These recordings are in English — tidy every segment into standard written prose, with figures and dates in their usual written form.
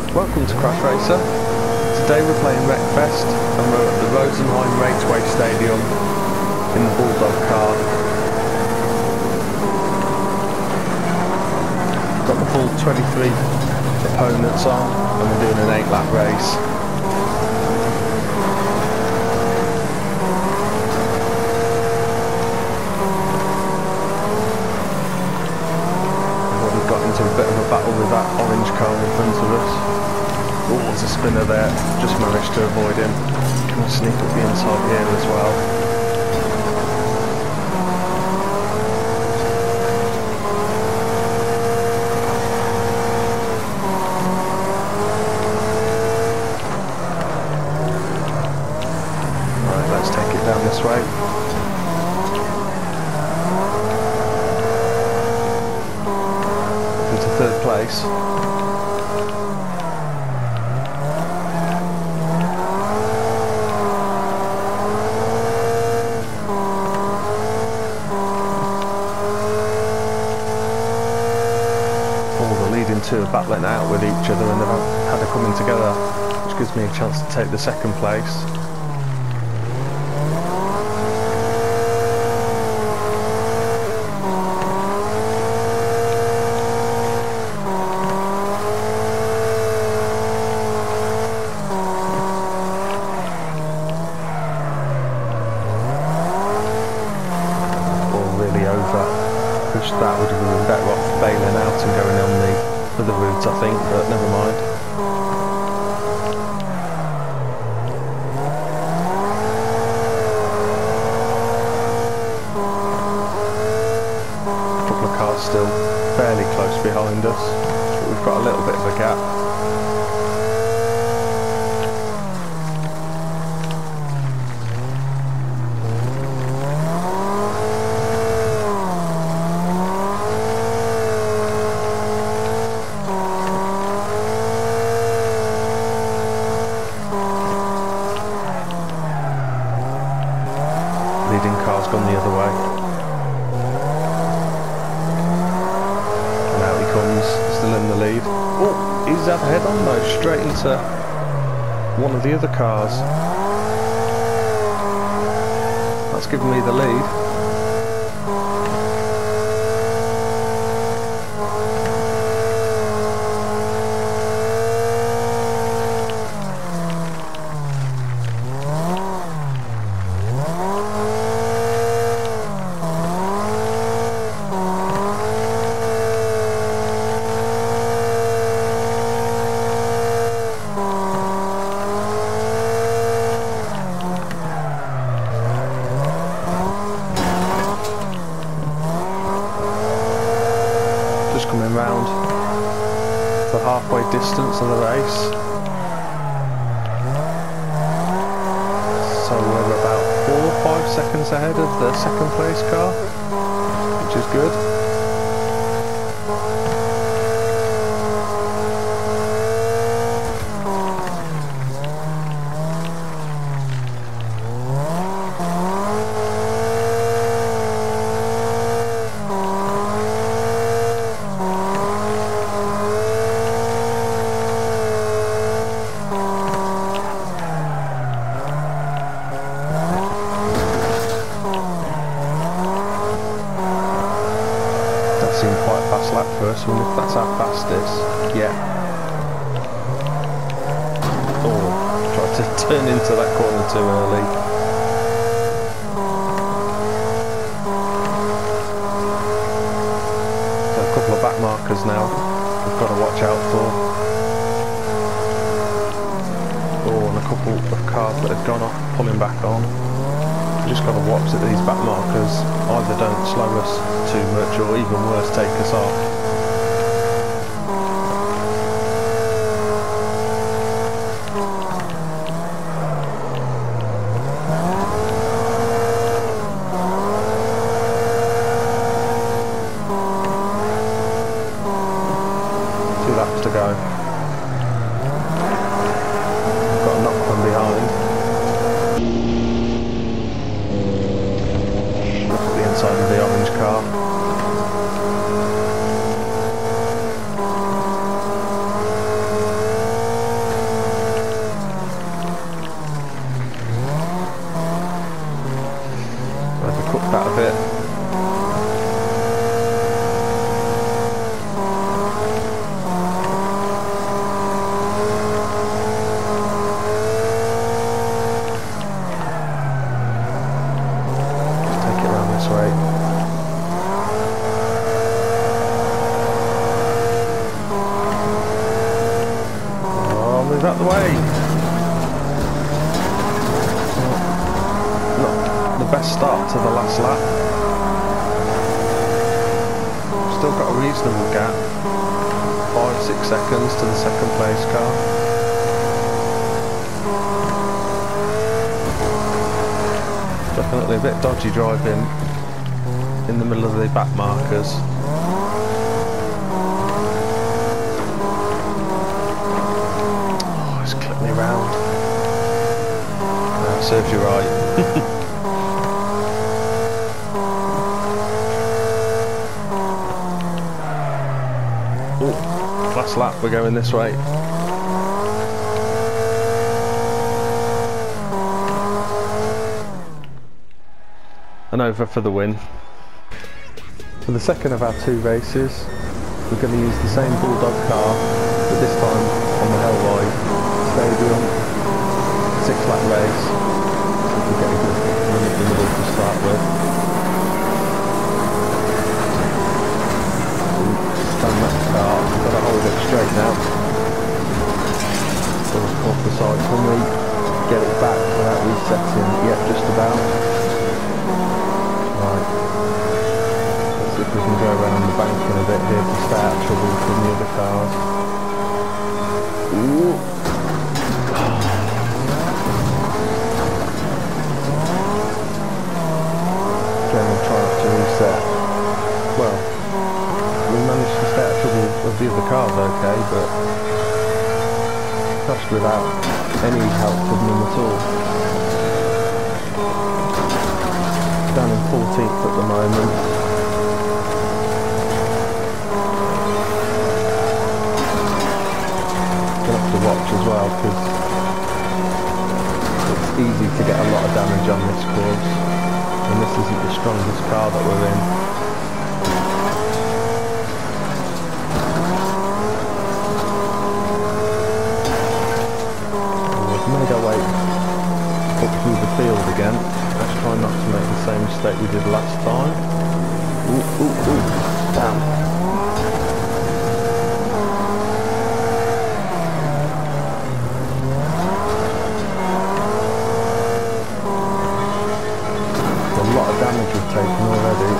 Welcome to Crash Racer. Today we're playing Wreckfest and we're at the Rosenheim Raceway Stadium in the Bulldog car. Got the full 23 opponents on and we're doing an 8-lap race. Got into a bit of a battle with that orange car in front of us. Oh, there's a spinner there. Just managed to avoid him. Can I sneak up the inside here as well? Right, let's take it down this way. Third place. The leading two are battling out with each other and they've had a coming together, which gives me a chance to take the second place. That would have been better off bailing out and going on the other route, I think, but never mind. A couple of cars still fairly close behind us, but we've got a little bit of a gap. Leading car's gone the other way. And out he comes, still in the lead. Oh, he's had head on though, straight into one of the other cars. That's given me the lead. Coming round the halfway distance of the race, so we're about 4 or 5 seconds ahead of the second place car, which is good. Seemed quite a fast lap for us, and if that's our fastest, yeah. Oh, tried to turn into that corner too early. So a couple of back markers now we've got to watch out for. Oh, and a couple of cars that have gone off pulling back on. We've just got to watch that these back markers either don't slow us too much or even worse take us off. Two laps to go. Got a knock from behind. Look at the inside of the orange car. Move out the way. Not the best start to the last lap. Still got a reasonable gap. 5-6 seconds to the second place car. Definitely a bit dodgy driving in the middle of the back markers. Oh, it's clipped me round. That serves you right. Oh, last lap, we're going this way. And over for the win. For the second of our 2 races, we're going to use the same Bulldog car, but this time on the Hellride Stadium. 6-lap race. So we can get a good run in the middle to start with. Stand that car, got to hold it straight now. Goes off the side. Can we get it back without resetting? Yep, just about. Right, let's see if we can go around the banking a bit here to stay out of trouble from the other cars. Ooh. Again, we'll try not to reset. Well, we managed to stay out of trouble of the other cars okay, but crashed without any help from them at all. Down in 14th at the moment. Gonna have to watch as well because it's easy to get a lot of damage on this course, and this isn't the strongest car that we're in. We've made our way up through the field again. Let's try not to make the same mistake we did last time. Ooh, ooh, ooh. Damn. There's a lot of damage we've taken already.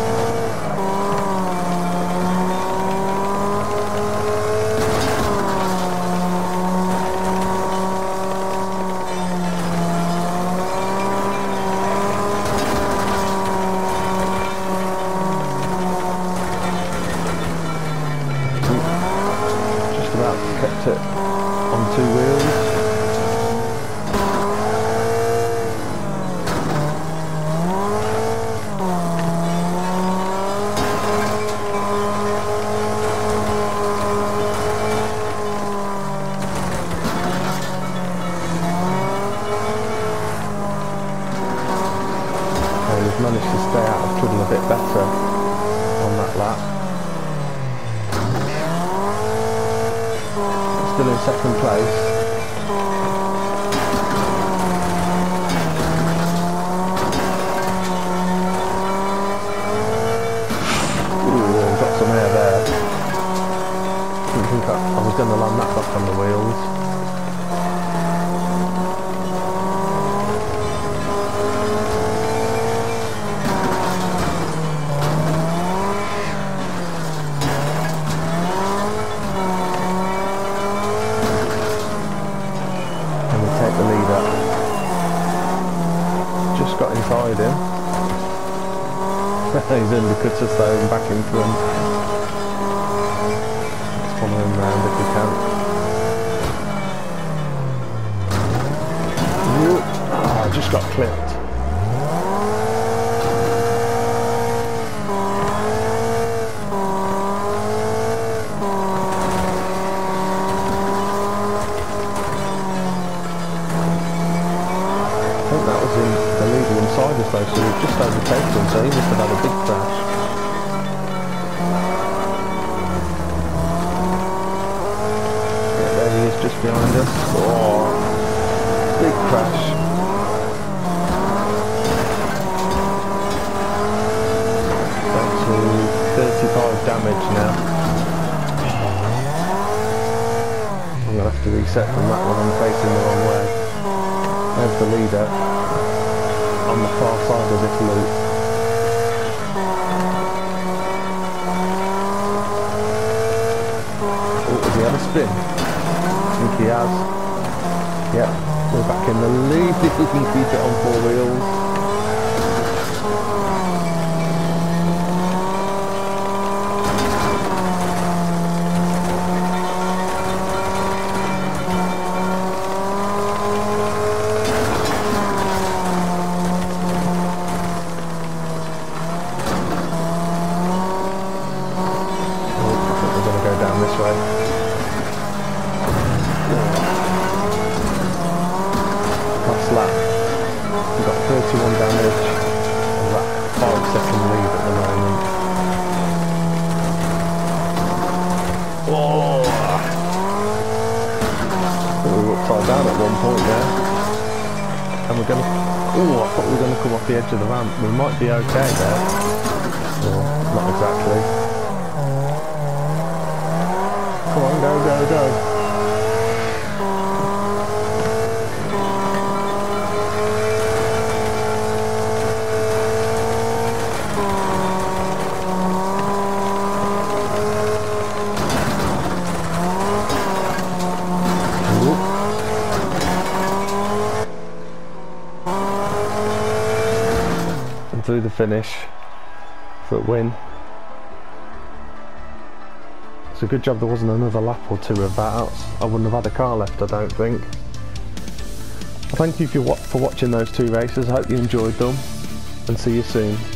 Kept it on 2 wheels. Okay, we've managed to stay out of trouble a bit better on that lap. Still in second place. Ooh, got some air there. Didn't think I was going to land that back on the wheels. The leader just got inside him. He's undercut us though and back in front. Let's follow him round if we can. Oh, I just got clipped. That was in the leader inside us though, so we've just overtaken him, so he must have had a big crash. Yeah, there he is just behind us. Oh, big crash. Down to 35 damage now. I'm going to have to reset from that one, I'm facing the wrong way. There's the leader on the far side of this loop. Oh, has he had a spin? I think he has. Yep, we're back in the lead if we can keep it on four wheels. Last lap, we've got 31 damage and that 5-second lead at the moment. Whoa! We were upside down at one point there. And we're going to... Oh, I thought we were going to come off the edge of the ramp. We might be okay there. Or not exactly. Come on, go, go, go. And through the finish for a win. It's a good job there wasn't another lap or two of that. I wouldn't have had a car left, I don't think. Thank you for watching those two races. I hope you enjoyed them, and see you soon.